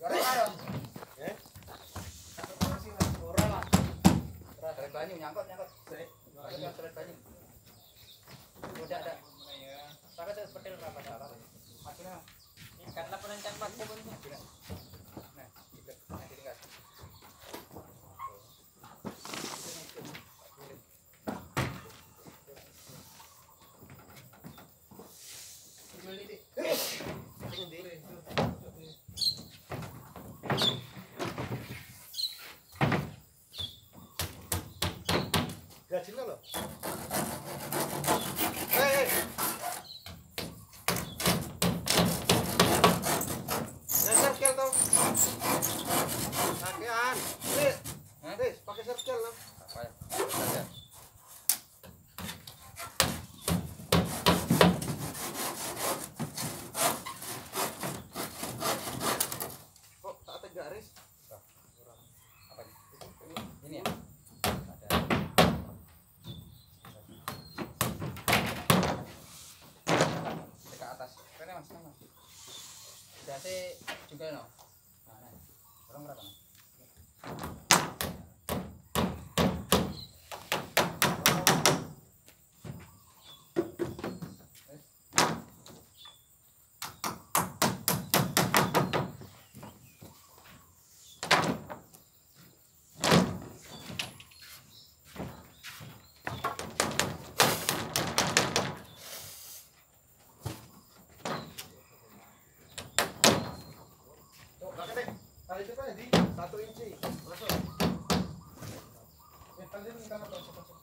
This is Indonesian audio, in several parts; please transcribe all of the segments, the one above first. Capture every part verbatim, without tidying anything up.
Ora karo. Eh? Ora lah. Ora seret banyu nyangkut nyangkut. Seret. Nyangkut seret banyu. Udah ada. Pakai terus petil apa salah. Akhirnya ikan lah perencang pakai pun. Nah, itu. Nah, jadi enggak. Gajinnya loh. Hei, yang circle tuh. Kakean. Nih, nih, pakai circle loh. Apa ya? Saja. Kok tak ada garis? Apa ini? Ini ya? Ada. Dekat atas. Kene Mas, sama. Jase juga no. Nah, orang berapa? Tali itu kan di satu inci masuk. Ini tali ini kan masuk masuk.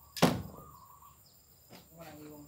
Mana iwang?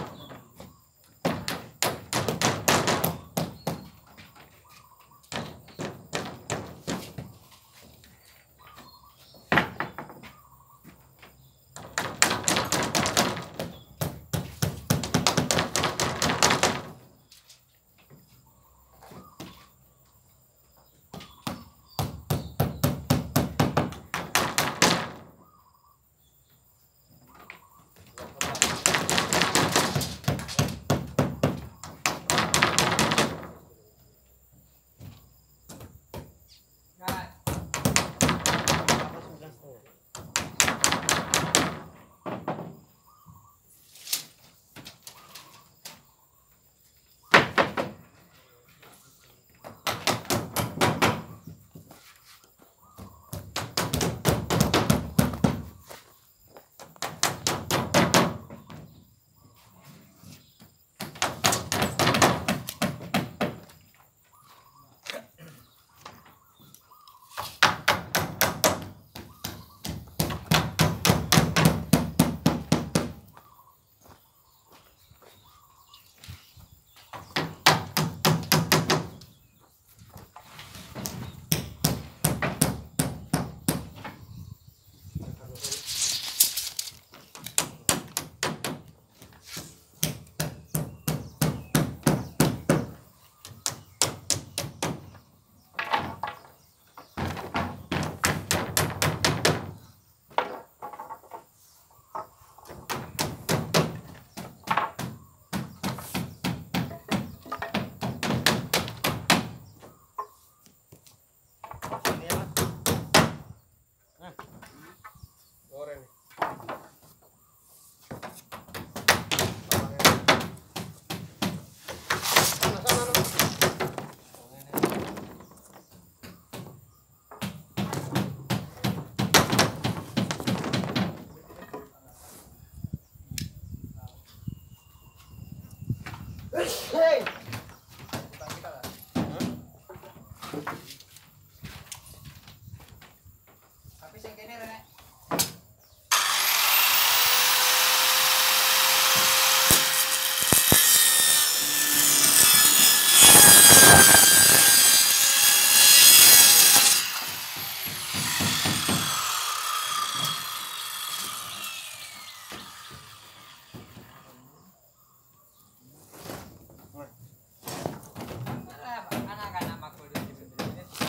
Goreng. Hey! Tapi sing kene rene. Anak-anak makul di sini.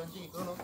inci kono.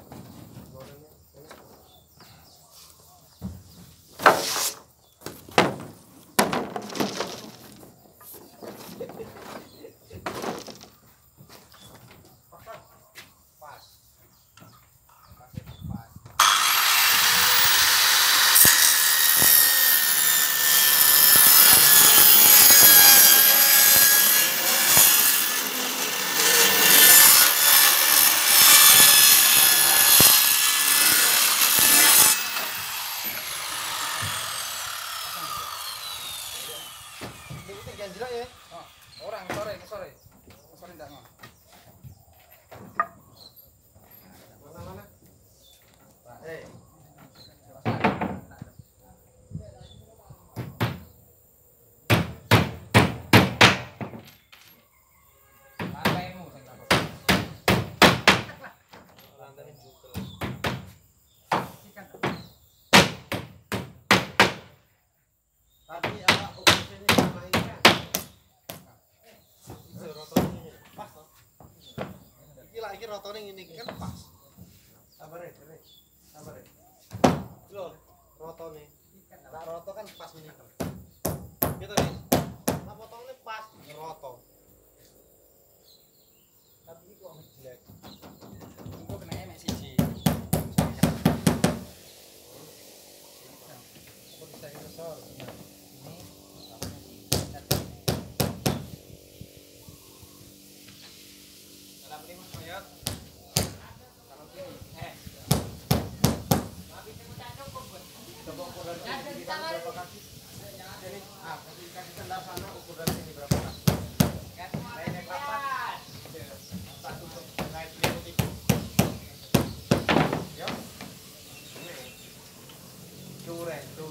Jelek ya. Oh, orang sore ke sore. Ke sore ndak mau. Mana mana? Eh. Lantaimu sing lapor. Lantainya juga. Tapi ala ukurannya sama ini kan. Ini rotornya pas loh. Iki lah iki rotornya ini kan pas. Sabar ya, sabar. Sabar ya. Loh, rotornya. Nah, rotor kan pas ini. Gitu nih. Nah, potongnya pas rotor. Tapi ini kok jelek. Iku kenanya mek siji. Apa bisa kita sol? Dalam lima koyot. Kalau gini, eh. Tapi kamu tak cukup, Bun. Coba ukur dari sini berapa kaki? Jadi, ah, kasih kasih tanda sana ukur dari sini berapa kaki? Kan Naik kapan? Satu naik lima tiga. Ya. Duren, dur.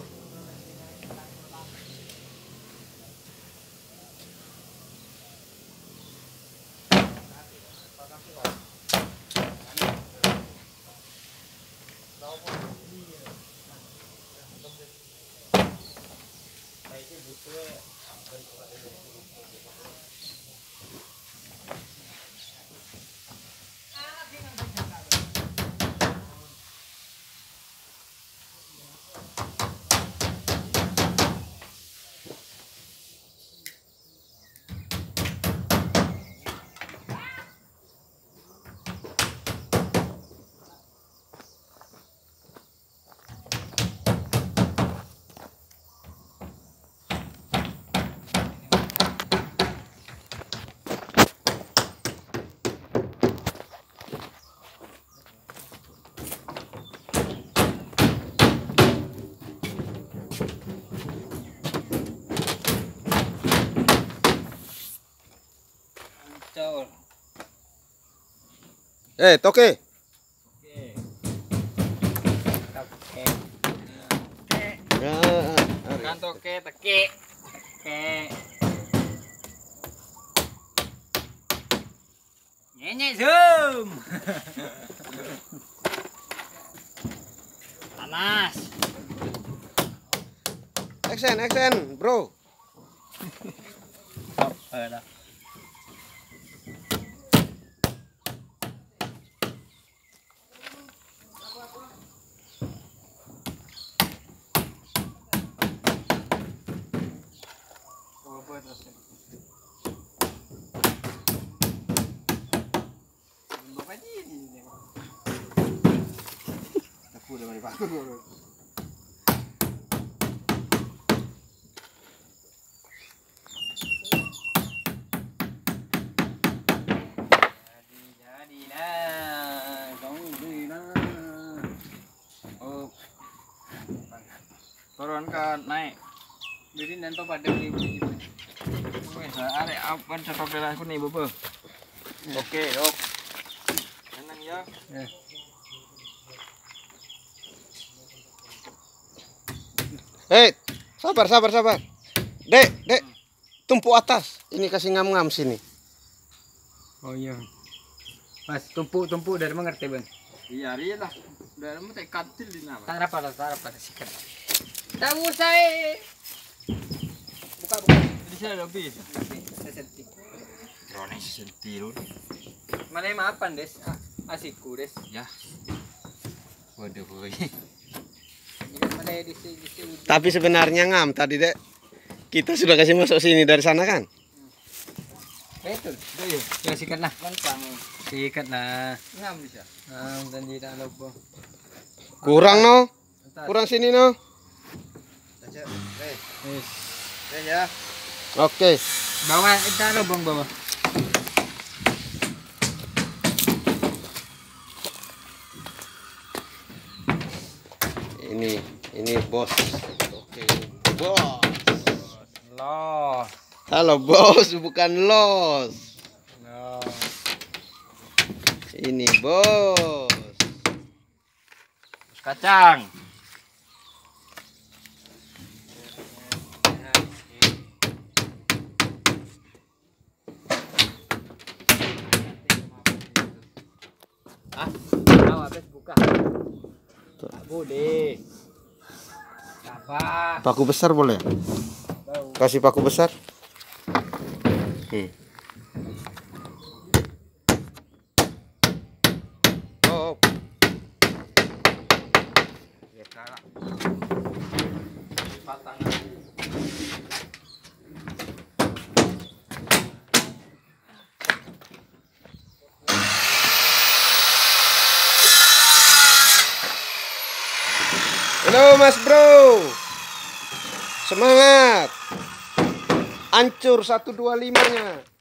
Col. Eh, toke. Oke. Oke. Ya, Kan toke teki. Oke. Nyenye zoom. Panas. action, action, bro. Apa dah? Apa terus? Bapak ini. Aku udah mari paku. Jadi jadi lah, kamu beli lah. Oh, turunkan naik. Jadi nanti pada beli beli. Wes, arek apa setok aku nih bobo. Oke, ok. Tenang ya. Eh. Hei, sabar, sabar, sabar. Dek, dek. Tumpuk atas. Ini kasih ngam-ngam sini. Oh iya. Mas tumpuk-tumpuk dari mengerti bang. Iya, iya lah. Dari mau tak katil di nama. Tak apa, tak apa, sikat. Tak usah. Buka, buka. Jadi saya lebih. Saya senti. Drone senti lu. Mana yang maafan des? Ah. Asik kures. Ya. Waduh, boy. Tapi sebenarnya ngam tadi dek. Kita sudah kasih masuk sini dari sana kan? Betul. Ya sikat lah. Gampang. Sikat lah. Ngam bisa. Nah, dan tidak lupa. Kurang no. Kurang sini no. Aja. Eh, Yes. eh ya. Oke. Bawa itu lubang bawah. Ini ini bos. Oke. Bos. Loh. Halo bos, bukan los. Loh. Ini bos. Kacang. Ah, tahu habis buka. Tak boleh. Sabar. Paku besar boleh? Bau. Kasih paku besar. Hmm. Oh. Ya kalah. Halo Mas Bro. Semangat. Hancur satu dua lima nya.